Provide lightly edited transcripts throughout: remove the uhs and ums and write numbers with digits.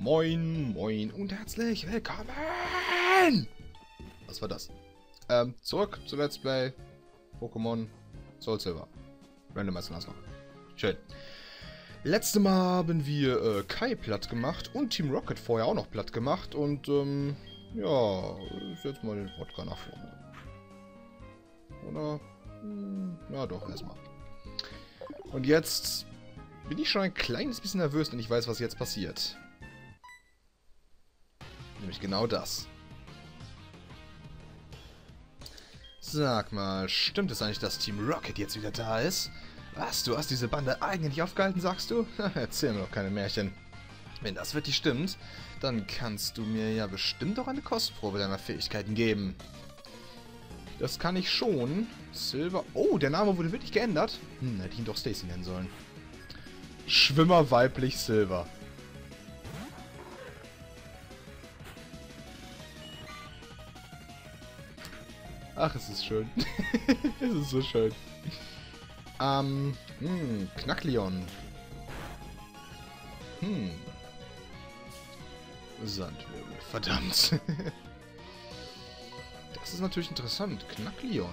Moin, moin und herzlich willkommen! Was war das? Zurück zu Let's Play Pokémon Soul Silver. Randomizer Nuzlocke. Schön. Letztes Mal haben wir Kai platt gemacht und Team Rocket vorher auch noch platt gemacht und ja, ich setze mal den Wodka nach vorne. Oder? Ja doch, erstmal. Und jetzt bin ich schon ein kleines bisschen nervös, denn ich weiß, was jetzt passiert. Nämlich genau das. Sag mal, stimmt es eigentlich, dass Team Rocket jetzt wieder da ist? Was, du hast diese Bande eigentlich aufgehalten, sagst du? Erzähl mir doch keine Märchen. Wenn das wirklich stimmt, dann kannst du mir ja bestimmt auch eine Kostprobe deiner Fähigkeiten geben. Das kann ich schon. Silver... Oh, der Name wurde wirklich geändert. Hätte ich ihn doch Stacy nennen sollen. Schwimmer weiblich Silver. Ach, es ist schön. Es ist so schön. Knackleon. Sandwirbel. Verdammt. Das ist natürlich interessant. Knackleon.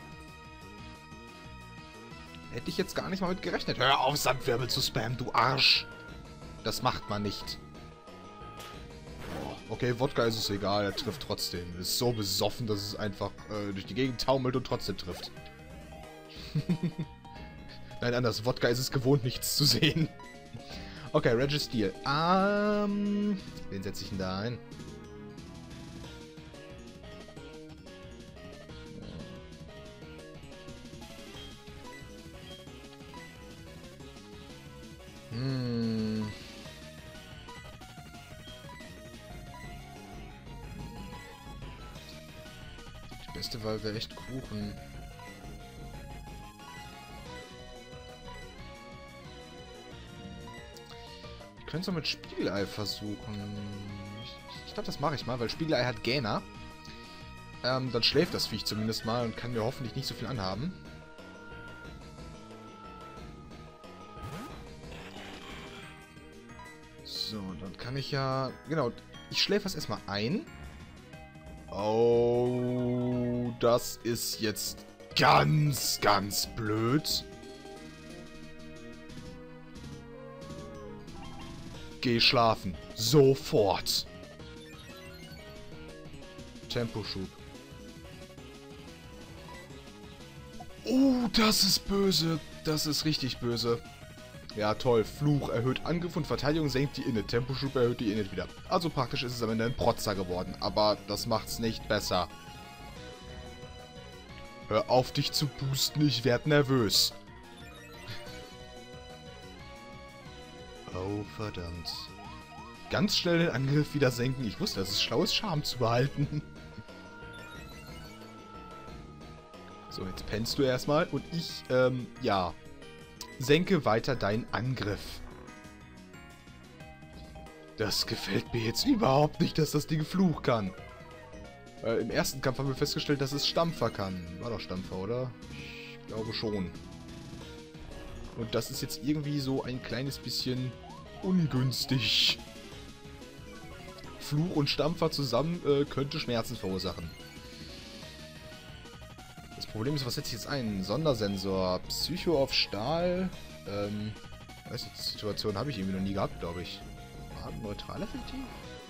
Hätte ich jetzt gar nicht mal mit gerechnet. Hör auf, Sandwirbel zu spammen, du Arsch. Das macht man nicht. Okay, Wodka ist es egal, er trifft trotzdem. Ist so besoffen, dass es einfach durch die Gegend taumelt und trotzdem trifft. Nein, anders. Wodka ist es gewohnt, nichts zu sehen. Okay, Registeel. Wen setze ich denn da ein? Die beste Wahl wäre echt Kuchen. Ich könnte es auch mit Spiegelei versuchen. Ich glaube, das mache ich mal, weil Spiegelei hat Gähner. Dann schläft das Viech zumindest mal und kann mir hoffentlich nicht so viel anhaben. So, dann kann ich ja... Genau, ich schläfe es erstmal ein. Oh, das ist jetzt ganz, ganz blöd. Geh schlafen. Sofort. Temposchub. Oh, das ist böse. Das ist richtig böse. Ja, toll. Fluch erhöht Angriff und Verteidigung, senkt die Init. Temposchub erhöht die Init wieder. Also praktisch ist es am Ende ein Protzer geworden. Aber das macht's nicht besser. Hör auf, dich zu boosten. Ich werd nervös. Oh, verdammt. Ganz schnell den Angriff wieder senken. Ich wusste, dass es schlau ist, Charme zu behalten. So, jetzt pennst du erstmal. Und ich, ja... senke weiter deinen Angriff. Das gefällt mir jetzt überhaupt nicht, dass das Ding Fluch kann. Im ersten Kampf haben wir festgestellt, dass es Stampfer kann. War doch Stampfer, oder? Ich glaube schon. Und das ist jetzt irgendwie so ein kleines bisschen ungünstig. Fluch und Stampfer zusammen könnte Schmerzen verursachen. Das Problem ist, was setze ich jetzt ein? Sondersensor. Psycho auf Stahl. Weiß nicht, die Situation habe ich irgendwie noch nie gehabt, glaube ich. War neutral effektiv?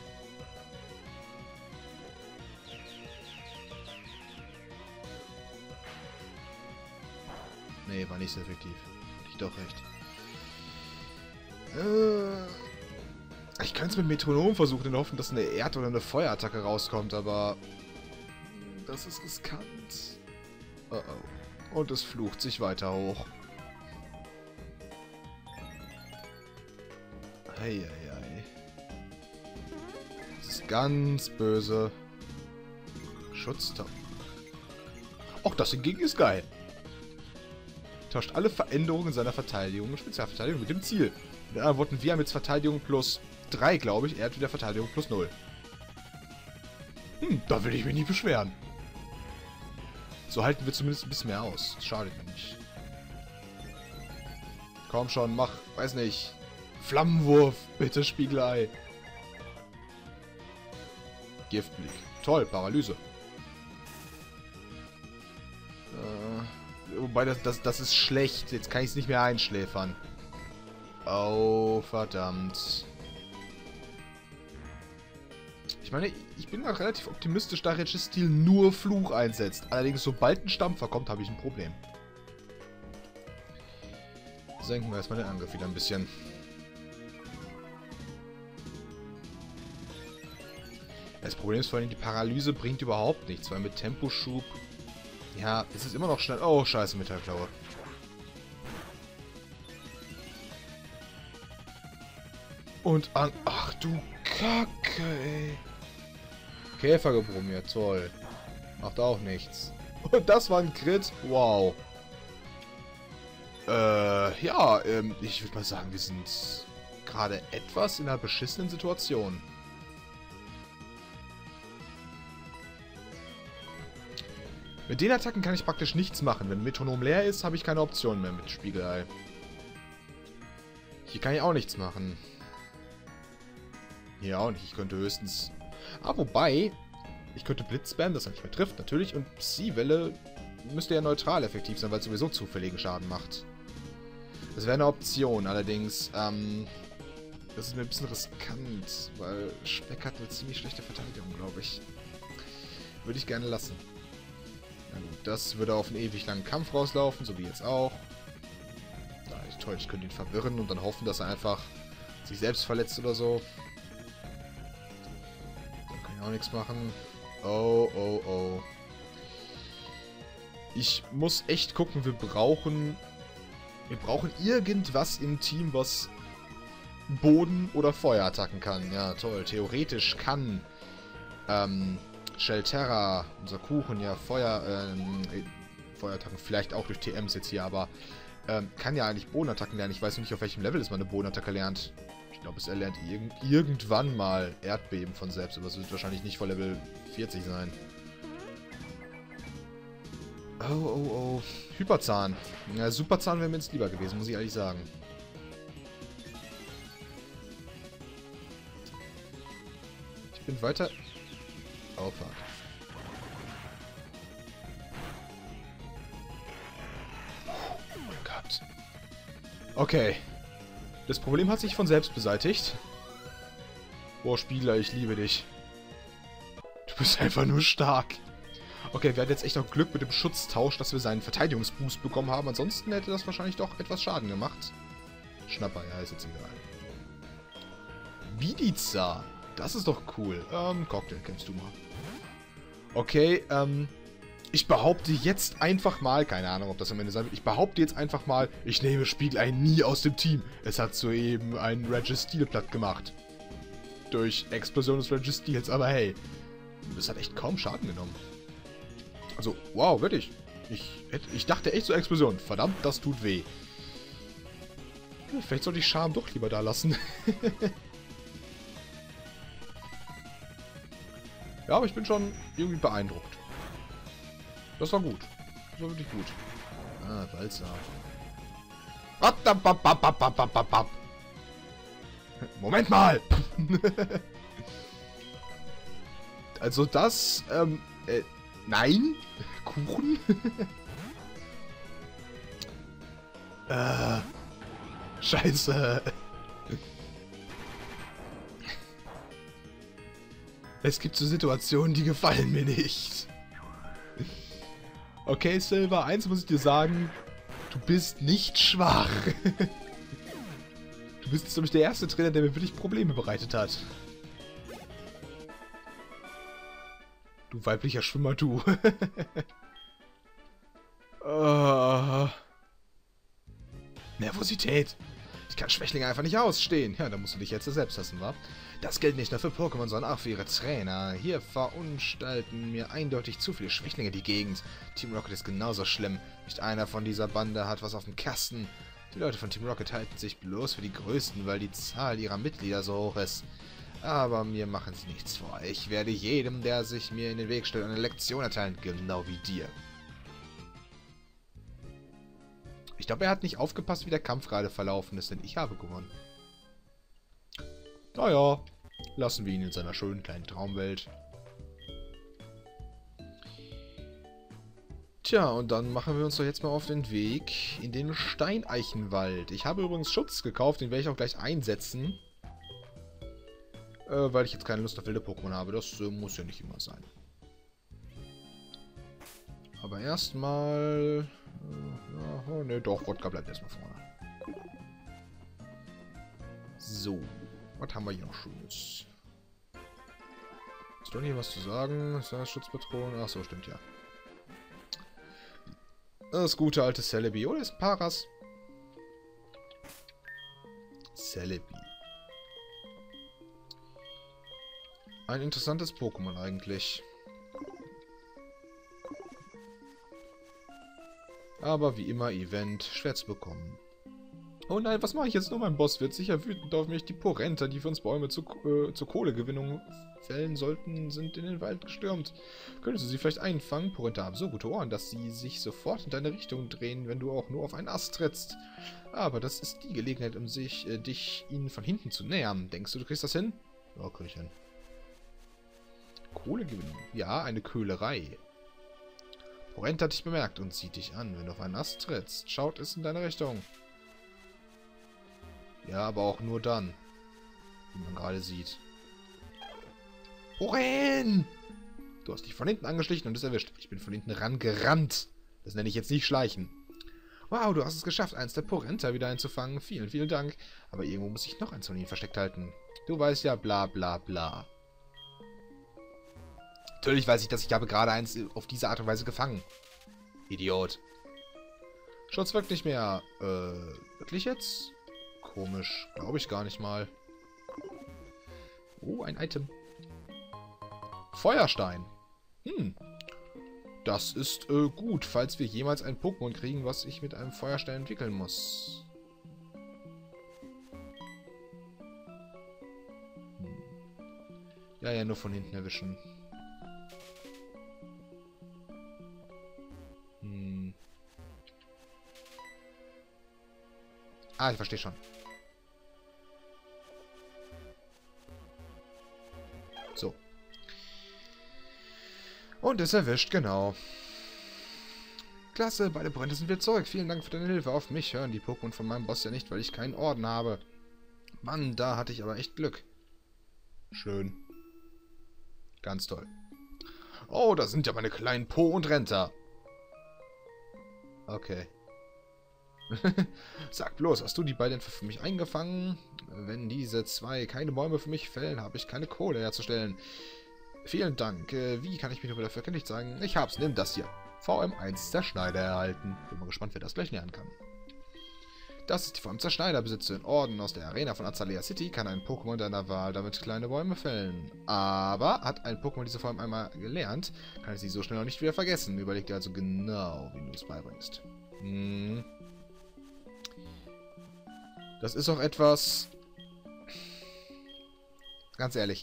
Nee, war nicht so effektiv. Hatte ich doch recht. Ich könnte es mit Metronom versuchen, in der Hoffnung, dass eine Erd- oder eine Feuerattacke rauskommt, aber... das ist riskant. Oh oh. Und es flucht sich weiter hoch. Eieiei. Das ist ganz böse. Schutztausch. Och, das hingegen ist geil. Tauscht alle Veränderungen seiner Verteidigung und Spezialverteidigung mit dem Ziel. Mit anderen Worten, wir haben jetzt Verteidigung plus 3, glaube ich. Er hat wieder Verteidigung plus 0. Da will ich mich nicht beschweren. So halten wir zumindest ein bisschen mehr aus. Das schadet mir nicht. Komm schon, mach, weiß nicht. Flammenwurf, bitte Spiegelei. Giftblick. Toll, Paralyse. Wobei, das ist schlecht. Jetzt kann ich es nicht mehr einschläfern. Oh, verdammt. Ich meine, ich bin mal relativ optimistisch, da Registeel nur Fluch einsetzt. Allerdings, sobald ein Stampfer kommt, habe ich ein Problem. Senken wir erstmal den Angriff wieder ein bisschen. Das Problem ist vor allem, die Paralyse bringt überhaupt nichts, weil mit Temposchub... Ja, es ist immer noch schnell... Oh, scheiße, Metallklaue. Und an... Ach du Kacke, ey. Käfergebrumm, ja toll. Macht auch nichts. Und das war ein Crit? Wow. Ja, ich würde mal sagen, wir sind gerade etwas in einer beschissenen Situation. Mit den Attacken kann ich praktisch nichts machen. Wenn Metronom leer ist, habe ich keine Option mehr mit Spiegelei. Hier kann ich auch nichts machen. Hier auch nicht. Ich könnte höchstens... Ah, wobei... Ich könnte Blitzspam, das er nicht mehr trifft, natürlich. Und Psi-Welle müsste ja neutral effektiv sein, weil es sowieso zufälligen Schaden macht. Das wäre eine Option. Allerdings, das ist mir ein bisschen riskant, weil Speck hat eine ziemlich schlechte Verteidigung, glaube ich. Würde ich gerne lassen. Na gut, das würde auf einen ewig langen Kampf rauslaufen, so wie jetzt auch. Da ist toll, ich könnte ihn verwirren und dann hoffen, dass er einfach sich selbst verletzt oder so. Da kann ich auch nichts machen. Oh, oh, oh. Ich muss echt gucken, wir brauchen irgendwas im Team, was Boden- oder Feuerattacken kann. Ja, toll. Theoretisch kann Shelterra, unser Kuchen, ja Feuerattacken, vielleicht auch durch TMs jetzt hier, aber kann ja eigentlich Bodenattacken lernen. Ich weiß nicht, auf welchem Level es man eine Bodenattacke lernt. Ich glaube, es erlernt irgendwann mal Erdbeben von selbst, aber es wird wahrscheinlich nicht vor Level 40 sein. Oh, oh, oh. Hyperzahn. Ja, Superzahn wäre mir jetzt lieber gewesen, muss ich ehrlich sagen. Ich bin weiter... Oh, fuck. Oh mein Gott. Okay. Das Problem hat sich von selbst beseitigt. Boah, Spieler, ich liebe dich. Du bist einfach nur stark. Okay, wir hatten jetzt echt noch Glück mit dem Schutztausch, dass wir seinen Verteidigungsboost bekommen haben. Ansonsten hätte das wahrscheinlich doch etwas Schaden gemacht. Schnapper, ja, ist jetzt egal. Bidiza. Das ist doch cool. Cocktail, kennst du mal. Okay, ich behaupte jetzt einfach mal, keine Ahnung, ob das am Ende sein wird, ich behaupte jetzt einfach mal, ich nehme Spiegelei nie aus dem Team. Es hat soeben einen Registeel platt gemacht. Durch Explosion des Registeels, aber hey, das hat echt kaum Schaden genommen. Also, wow, wirklich. Ich dachte echt so Explosion. Verdammt, das tut weh. Vielleicht sollte ich Charme doch lieber da lassen. Ja, aber ich bin schon irgendwie beeindruckt. Das war gut. Das war wirklich gut. Ah, Walzer. Moment mal! Also das, nein? Kuchen? Scheiße. Es gibt so Situationen, die gefallen mir nicht. Okay, Silver, eins muss ich dir sagen. Du bist nicht schwach. Du bist jetzt nämlich der erste Trainer, der mir wirklich Probleme bereitet hat. Du weiblicher Schwimmer, du. Nervosität. Ich kann Schwächlinge einfach nicht ausstehen. Ja, da musst du dich jetzt selbst hassen, wa? Das gilt nicht nur für Pokémon, sondern auch für ihre Trainer. Hier verunstalten mir eindeutig zu viele Schwächlinge die Gegend. Team Rocket ist genauso schlimm. Nicht einer von dieser Bande hat was auf dem Kasten. Die Leute von Team Rocket halten sich bloß für die Größten, weil die Zahl ihrer Mitglieder so hoch ist. Aber mir machen sie nichts vor. Ich werde jedem, der sich mir in den Weg stellt, eine Lektion erteilen. Genau wie dir. Ich glaube, er hat nicht aufgepasst, wie der Kampf gerade verlaufen ist, denn ich habe gewonnen. Naja, lassen wir ihn in seiner schönen kleinen Traumwelt. Tja, und dann machen wir uns doch jetzt mal auf den Weg in den Steineichenwald. Ich habe übrigens Schutz gekauft, den werde ich auch gleich einsetzen. Weil ich jetzt keine Lust auf wilde Pokémon habe. Das muss ja nicht immer sein. Aber erstmal... oh, ne, doch, Wodka bleibt erstmal vorne. So, was haben wir hier noch Schönes? Ist doch hier was zu sagen? Ist das Schutzpatron? Ach so, stimmt ja. Das gute alte Celebi. Oder ist Paras? Celebi. Ein interessantes Pokémon eigentlich. Aber wie immer Event schwer zu bekommen. Oh nein, was mache ich jetzt nur? Mein Boss wird sicher wütend auf mich. Die Porenta, die für uns Bäume zur Kohlegewinnung fällen sollten, sind in den Wald gestürmt. Könntest du sie vielleicht einfangen? Porenta haben so gute Ohren, dass sie sich sofort in deine Richtung drehen, wenn du auch nur auf einen Ast trittst. Aber das ist die Gelegenheit, um dich ihnen von hinten zu nähern. Denkst du kriegst das hin? Ja, krieg ich hin. Kohlegewinnung. Ja, eine Köhlerei. Porenta hat dich bemerkt und sieht dich an. Wenn du auf einen Ast trittst, schaut es in deine Richtung. Ja, aber auch nur dann. Wie man gerade sieht. Poren! Du hast dich von hinten angeschlichen und es erwischt. Ich bin von hinten rangerannt. Das nenne ich jetzt nicht schleichen. Wow, du hast es geschafft, eins der Porenta wieder einzufangen. Vielen, vielen Dank. Aber irgendwo muss ich noch eins von ihnen versteckt halten. Du weißt ja, bla bla bla. Natürlich weiß ich, dass ich habe gerade eins auf diese Art und Weise gefangen. Idiot. Schutz wirkt nicht mehr. Wirklich jetzt? Komisch. Glaube ich gar nicht mal. Oh, ein Item. Feuerstein. Das ist gut, falls wir jemals ein Pokémon kriegen, was ich mit einem Feuerstein entwickeln muss. Ja, nur von hinten erwischen. Ah, ich verstehe schon. So. Und ist erwischt, genau. Klasse, beide Brände sind wieder zurück. Vielen Dank für deine Hilfe. Auf mich hören die Pokémon von meinem Boss ja nicht, weil ich keinen Orden habe. Mann, da hatte ich aber echt Glück. Schön. Ganz toll. Oh, da sind ja meine kleinen Po und Renter. Okay. Sag bloß, hast du die beiden für mich eingefangen? Wenn diese zwei keine Bäume für mich fällen, habe ich keine Kohle herzustellen. Vielen Dank. Wie kann ich mich nur dafür kenntlich sagen? Ich hab's, nimm das hier. VM1 Zerschneider erhalten. Bin mal gespannt, wer das gleich lernen kann. Das ist die VM Zerschneider. Besitze in Orden aus der Arena von Azalea City, kann ein Pokémon deiner Wahl damit kleine Bäume fällen. Aber hat ein Pokémon diese VM einmal gelernt, kann ich sie so schnell noch nicht wieder vergessen. Überleg dir also genau, wie du es beibringst. Das ist auch etwas... Ganz ehrlich.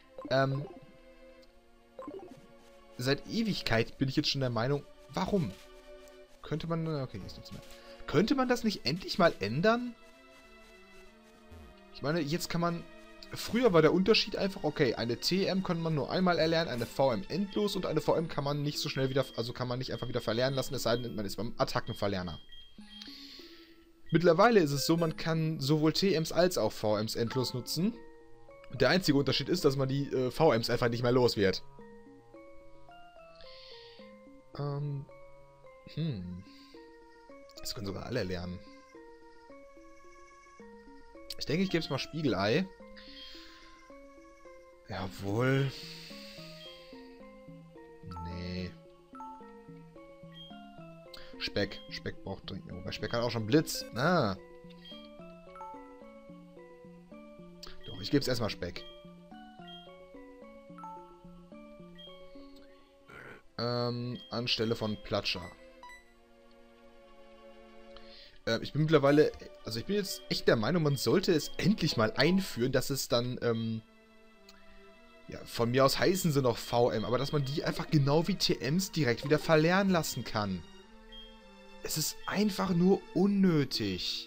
Seit Ewigkeit bin ich jetzt schon der Meinung, warum? Könnte man... Okay, ist nichts mehr. Könnte man das nicht endlich mal ändern? Ich meine, jetzt kann man... Früher war der Unterschied einfach, okay, eine TM kann man nur einmal erlernen, eine VM endlos und eine VM kann man nicht so schnell wieder... Also kann man nicht einfach wieder verlernen lassen, es sei denn, man ist beim Attackenverlerner. Mittlerweile ist es so, man kann sowohl TMs als auch VMs endlos nutzen. Der einzige Unterschied ist, dass man die VMs einfach nicht mehr los wird. Das können sogar alle lernen. Ich denke, ich gebe es mal Spiegelei. Jawohl. Nee. Speck. Speck braucht dringend. Wobei Speck hat auch schon Blitz. Ah. Doch, ich gebe es erstmal Speck. Anstelle von Platscher. Ich bin mittlerweile... Also ich bin jetzt echt der Meinung, man sollte es endlich mal einführen, dass es dann... ja, von mir aus heißen sie noch VM, aber dass man die einfach genau wie TMs direkt wieder verlernen lassen kann. Es ist einfach nur unnötig.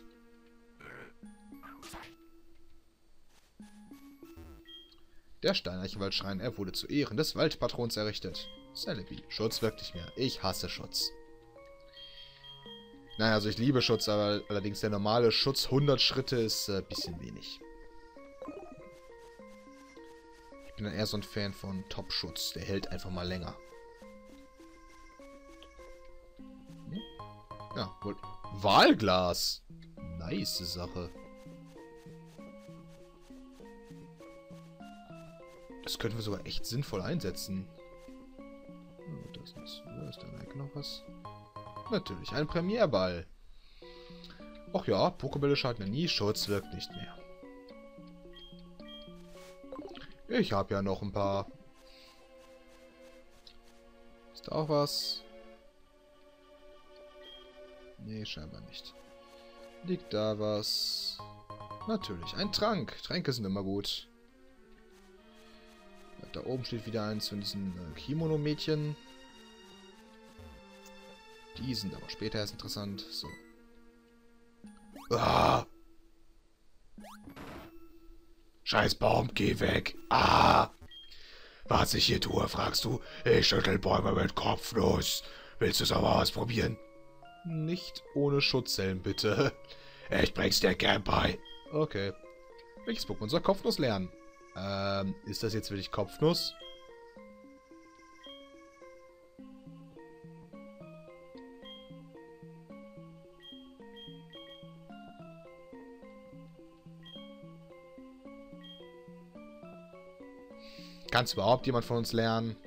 Der Steineichenwaldschrein, er wurde zu Ehren des Waldpatrons errichtet. Celebi, Schutz wirkt nicht mehr. Ich hasse Schutz. Naja, also ich liebe Schutz, aber allerdings der normale Schutz 100 Schritte ist ein bisschen wenig. Ich bin dann eher so ein Fan von Top-Schutz. Der hält einfach mal länger. Hm? Ja, wohl. Wahlglas. Nice Sache. Das könnten wir sogar echt sinnvoll einsetzen. Oh, das ist, ist da noch was? Natürlich, ein Premierball. Ach ja, Pokébälle schaden ja nie, Schutz wirkt nicht mehr. Ich habe ja noch ein paar. Ist da auch was? Nee, scheinbar nicht. Liegt da was? Natürlich, ein Trank. Tränke sind immer gut. Da oben steht wieder eins von diesen Kimono-Mädchen. Die sind aber später erst interessant. So. Ah! Scheiß Baum, geh weg. Ah! Was ich hier tue, fragst du? Ich schüttel Bäume mit Kopfnuss. Willst du es aber ausprobieren? Nicht ohne Schutzhelm, bitte. Ich bring's dir gern bei. Okay. Welches Pokémon soll Kopfnuss lernen? Ist das jetzt wirklich Kopfnuss? Kann es überhaupt jemand von uns lernen?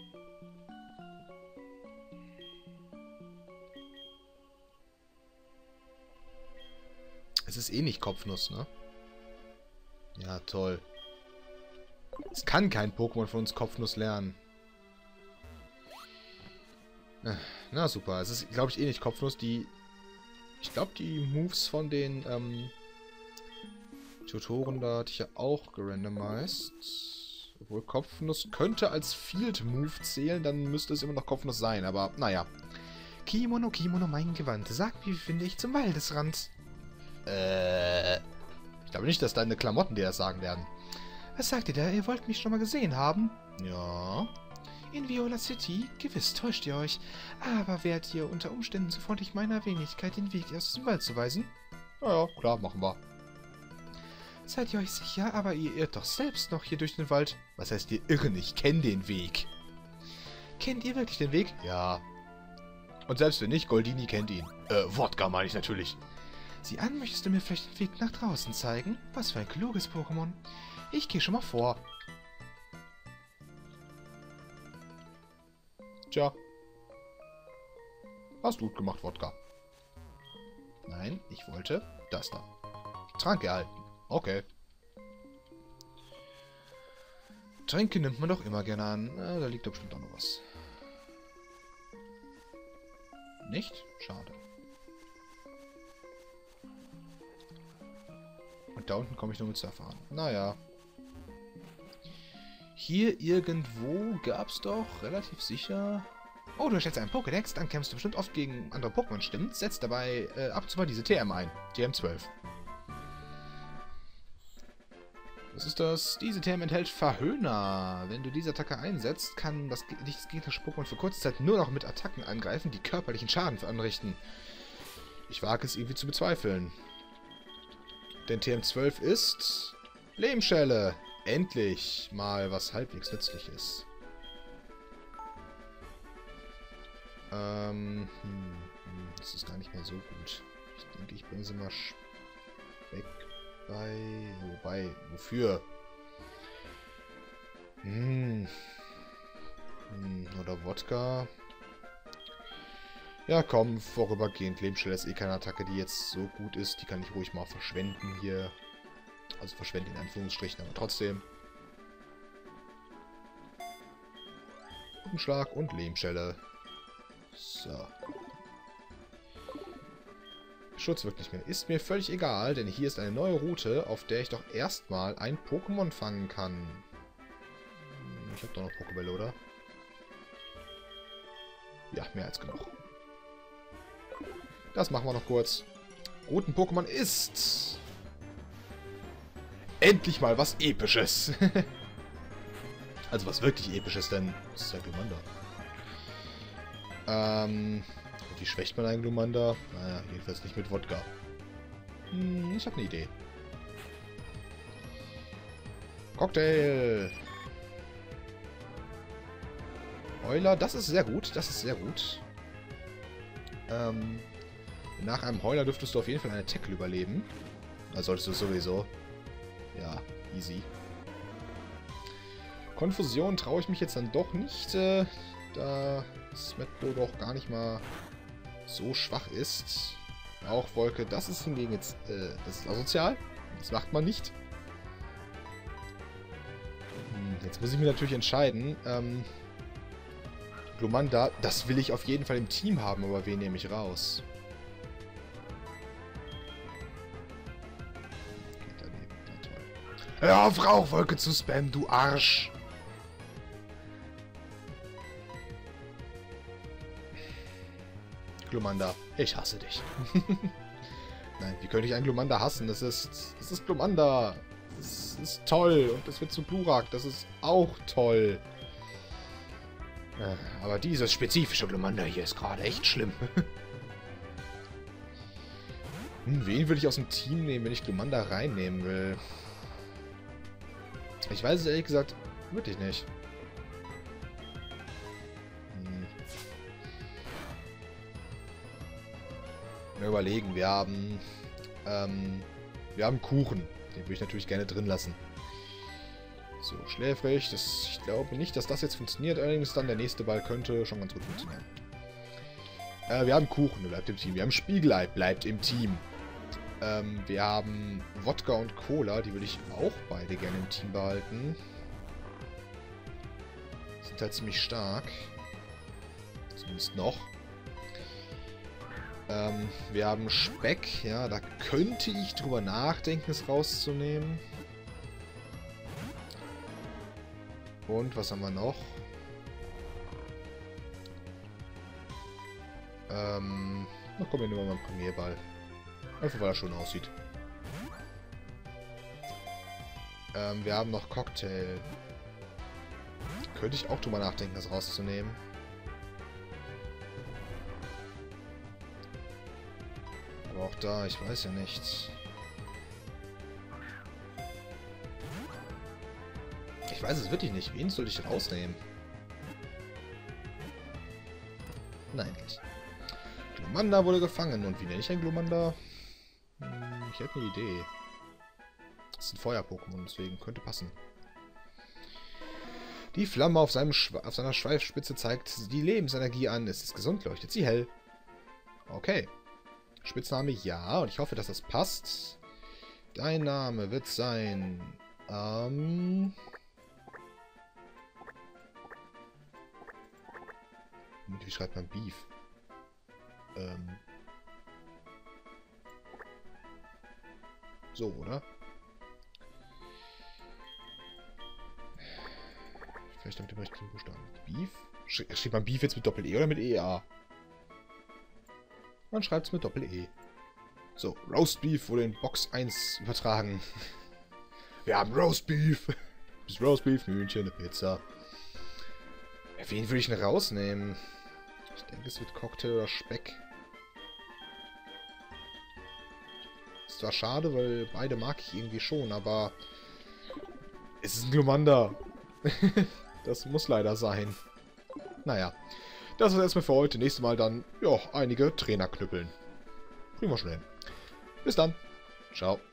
Es ist eh nicht Kopfnuss, ne? Ja, toll. Es kann kein Pokémon von uns Kopfnuss lernen. Na super, es ist, glaube ich, eh nicht Kopfnuss. Ich glaube, die Moves von den Tutoren, da hatte ich ja auch gerandomized. Obwohl Kopfnuss könnte als Field Move zählen, dann müsste es immer noch Kopfnuss sein, aber naja. Kimono, Kimono, mein Gewand. Sag, wie finde ich zum Waldesrand? Ich glaube nicht, dass deine Klamotten dir das sagen werden. Was sagt ihr da? Ihr wollt mich schon mal gesehen haben? Ja. In Viola City? Gewiss täuscht ihr euch. Aber wärt ihr unter Umständen so freundlich, meiner Wenigkeit den Weg aus dem Wald zu weisen? Ja, klar, machen wir. Seid ihr euch sicher? Aber ihr irrt doch selbst noch hier durch den Wald. Was heißt, wir irren? Ich kenne den Weg. Kennt ihr wirklich den Weg? Ja. Und selbst wenn nicht, Goldini kennt ihn. Wodka meine ich natürlich. Sieh an, möchtest du mir vielleicht den Weg nach draußen zeigen? Was für ein kluges Pokémon. Ich gehe schon mal vor. Tja. Hast du gut gemacht, Wodka. Nein, ich wollte das da. Trank erhalten. Okay. Tränke nimmt man doch immer gerne an. Da liegt doch bestimmt auch noch was. Nicht? Schade. Und da unten komme ich nur mit Surfer an. Naja. Hier irgendwo gab es doch relativ sicher... Oh, du hast jetzt einen Pokédex, dann kämpfst du bestimmt oft gegen andere Pokémon, stimmt? Setz dabei ab und zu mal diese TM ein. TM12. Was ist das? Diese TM enthält Verhöhner. Wenn du diese Attacke einsetzt, kann das gegnerische Pokémon für kurze Zeit nur noch mit Attacken angreifen, die körperlichen Schaden anrichten. Ich wage es irgendwie zu bezweifeln. Denn TM12 ist... Lehmschelle. Endlich mal was halbwegs Nützliches. Das ist gar nicht mehr so gut. Ich denke, ich bringe sie mal Speck bei... Wobei, wofür? Oder Wodka. Ja, komm, vorübergehend. Lehmschelle ist eh keine Attacke, die jetzt so gut ist. Die kann ich ruhig mal verschwenden hier. Also verschwenden in Anführungsstrichen, aber trotzdem. Umschlag und Lehmschelle. So. Schutz wirkt nicht mehr. Ist mir völlig egal, denn hier ist eine neue Route, auf der ich doch erstmal ein Pokémon fangen kann. Ich habe doch noch Pokébälle, oder? Ja, mehr als genug. Das machen wir noch kurz. Routen-Pokémon ist... Endlich mal was Episches. Also was wirklich Episches, denn das ist ja Glumanda. Wie schwächt man einen Glumanda? Naja, jedenfalls nicht mit Wodka. Ich habe eine Idee. Cocktail! Heuler, das ist sehr gut. Das ist sehr gut. Nach einem Heuler dürftest du auf jeden Fall eine Tackle überleben. Da solltest du sowieso. Ja, easy. Konfusion traue ich mich jetzt dann doch nicht, da Smetbo doch gar nicht mal so schwach ist. Auch Wolke, das ist hingegen jetzt, das ist asozial. Das macht man nicht. Jetzt muss ich mir natürlich entscheiden. Glumanda, das will ich auf jeden Fall im Team haben, aber wen nehme ich raus? Geht daneben, na toll. Hör auf, Rauchwolke zu spammen, du Arsch! Glumanda, ich hasse dich. Nein, wie könnte ich einen Glumanda hassen? Das ist Glumanda. Das ist toll. Und das wird zu Glurak. Das ist auch toll. Aber dieses spezifische Glumanda hier ist gerade echt schlimm. Wen würde ich aus dem Team nehmen, wenn ich Glumanda reinnehmen will? Ich weiß es ehrlich gesagt wirklich nicht. Mal überlegen, wir haben Kuchen. Den würde ich natürlich gerne drin lassen. So, schläfrig. Ich glaube nicht, dass das jetzt funktioniert. Allerdings dann der nächste Ball könnte schon ganz gut funktionieren. Wir haben Kuchen, der bleibt im Team. Wir haben Spiegelei, bleibt im Team. Wir haben Wodka und Cola. Die würde ich auch beide gerne im Team behalten. Sind halt ziemlich stark. Zumindest noch. Wir haben Speck, ja, da könnte ich drüber nachdenken, es rauszunehmen. Und was haben wir noch? Na komm, wir nehmen mal einen Premierball. Einfach weil er schon aussieht. Wir haben noch Cocktail. Könnte ich auch drüber nachdenken, das rauszunehmen. Aber auch da, ich weiß ja nicht. Ich weiß es wirklich nicht. Wen soll ich rausnehmen? Nein, nicht. Glumanda wurde gefangen. Und wie nenne ich ein Glumanda? Ich hätte eine Idee. Das ist ein Feuer-Pokémon, deswegen könnte passen. Die Flamme auf seiner Schweifspitze zeigt die Lebensenergie an. Es ist gesund, leuchtet sie hell. Okay. Spitzname ja, und ich hoffe, dass das passt. Dein Name wird sein... Wie schreibt man Beef? So, oder? Vielleicht mit dem richtigen Buchstaben. Beef? Schreibt man Beef jetzt mit Doppel-E oder mit EA? Man schreibt es mit Doppel-E. So, Roast Beef wurde in Box 1 übertragen. Wir haben Roast Beef. Das Roast Beef, Hühnchen, eine Pizza. Wen würde ich denn rausnehmen? Ich denke, es wird Cocktail oder Speck. Ist zwar schade, weil beide mag ich irgendwie schon, aber es ist ein Glumanda. Das muss leider sein. Naja, das war's erstmal für heute. Nächstes Mal dann, ja, einige Trainerknüppeln. Kriegen wir schon hin. Bis dann. Ciao.